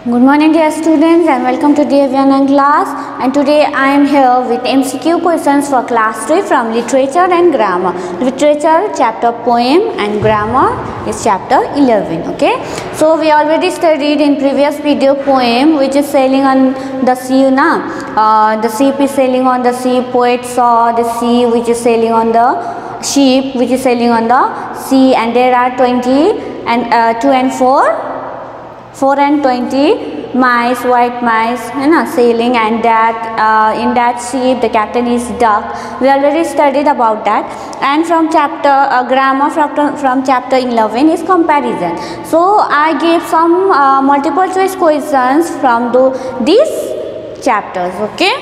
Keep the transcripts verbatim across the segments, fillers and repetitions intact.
Good morning dear students and welcome to dear Vyanan class, and today I am here with M C Q questions for class three from literature and grammar. Literature chapter poem and grammar is chapter eleven. Okay, so we already studied in previous video poem which is sailing on the sea. Na? Uh, the ship is sailing on the sea. Poet saw the sea which is sailing on the ship which is sailing on the sea, and there are twenty and uh, two and four. four and twenty mice, white mice, है ना, sailing, and that uh, in that ship the captain is duck. We already studied about that. And from chapter uh, grammar from, from chapter eleven is comparison. So I gave some uh, multiple choice questions from the, these chapters. Okay.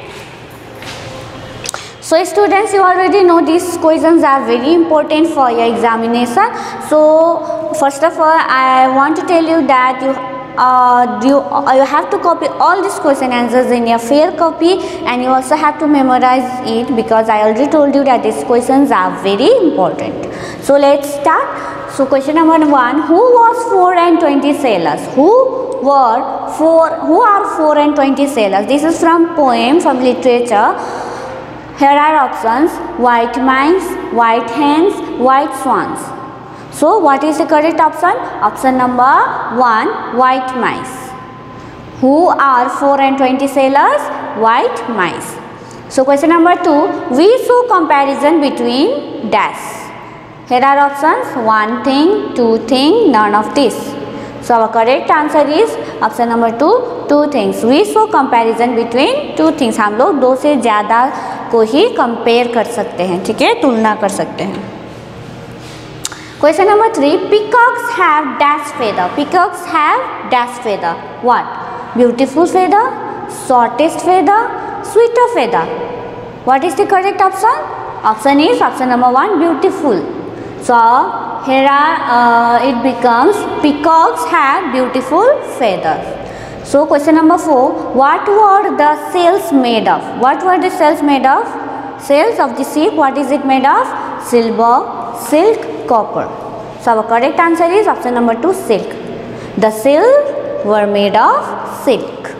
So students, you already know these questions are very important for your examination. So first of all, I want to tell you that you uh, you uh, you have to copy all these question answers in your fair copy, and you also have to memorize it, because I already told you that these questions are very important. So let's start. So question number one: who was four and twenty sailors? Who were four? Who are four and twenty sailors? This is from poem, from literature. Here are options: white mice, white hens, white swans. So what is the correct option? Option number one, white mice. Who are four and twenty sailors? White mice. So question number two, we show comparison between dash. Here are options: one thing, two thing, none of this. So our correct answer is option number two, two things. We show comparison between two things. हम लोग दो से ज़्यादा को ही compare कर सकते हैं, ठीक है, तुलना कर सकते हैं. Question number three, peacocks have dash feather. Peacocks have dash feather. What? Beautiful feather, shortest feather, sweeter feather. What is the correct option? Option is option number one, beautiful. So here are uh, it becomes peacocks have beautiful feathers. So question number four, what were the sails made of? What were the sails made of? Sails of the ship, what is it made of? Silver, silk, copper. So our correct answer is option number two, silk. The sails were made of silk.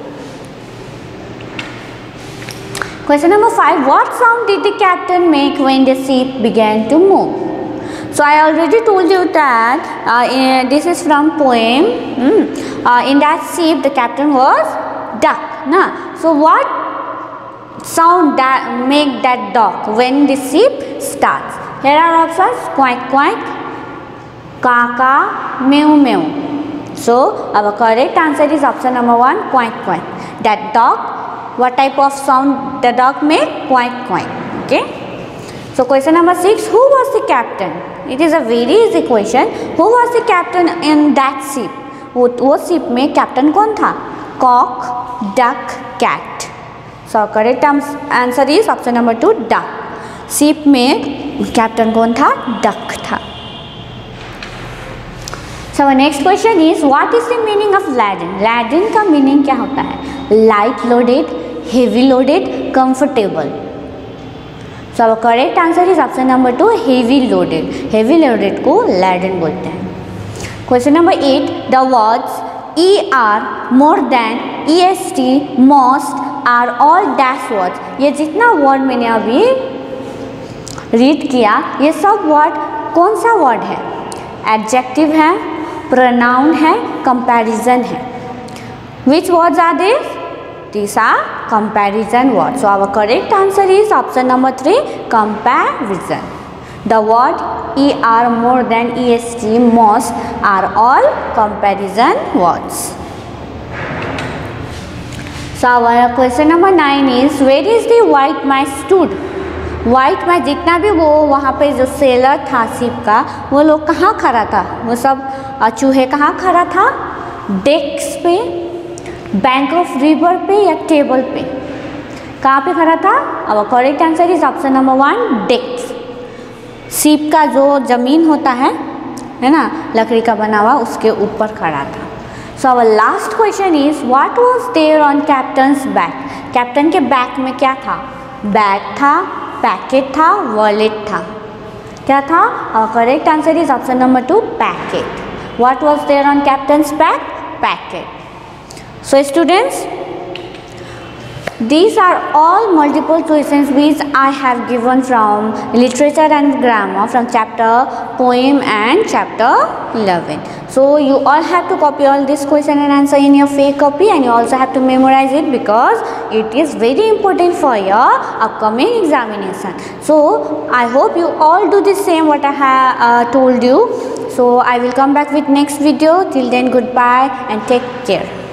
Question number five, what sound did the captain make when the ship began to move? So I already told you that uh, in, this is from poem. Mm, uh, in that ship the captain was duck. Na? So what sound that make that duck when the ship starts? Here are options: quack quack, kaka, mew mew. So our correct answer is option number one, quack quack. That duck, what type of sound the duck make? Quack quack. Okay. So question number six, who was the captain? It is a very easy question. Who was the captain in that ship? वो वो ship में captain कौन था? Cock, duck, cat. So correct answer is option number two, duck. Ship में captain कौन था? Duck था. So our next question is, what is the meaning of laden? Laden का meaning क्या होता है? Light loaded, heavy loaded, comfortable. So our correct answer is option number two, heavy loaded. Heavy loaded को laden बोलते हैं. Question number eight, the words er, more than, est, most are all dash words. ये जितना word मैंने अभी read किया, ये सब word कौन सा word है? Adjective है, pronoun है, comparison है. Which words are these? These are comparison words. So our correct answer is option number three, comparison. The word er, more than, est, most are all comparison words. So our question number nine is, where is the white mice stood? White mice जितना भी वो वहाँ पे जो seller था ship का, वो लोग कहाँ खड़ा था? वो सब चूहे कहाँ खड़ा था? डेस्क पे, बैंक ऑफ रिवर पे या टेबल पे? कहाँ पे खड़ा था? अब correct answer is option number one, desk. शिप का जो जमीन होता है है ना, लकड़ी का बना हुआ, उसके ऊपर खड़ा था. So our last question is, what was there on captain's back? Captain के बैक में क्या था? बैग था, पैकेट था, वॉलेट था. क्या था? Our correct answer is option number two, packet. What was there on captain's back? Packet. So students, these are all multiple questions which I have given from literature and grammar from chapter poem and chapter eleven. So you all have to copy all this question and answer in your fake copy, and you also have to memorize it because it is very important for your upcoming examination. So I hope you all do the same what I have uh, told you. So I will come back with next video. Till then, goodbye and take care.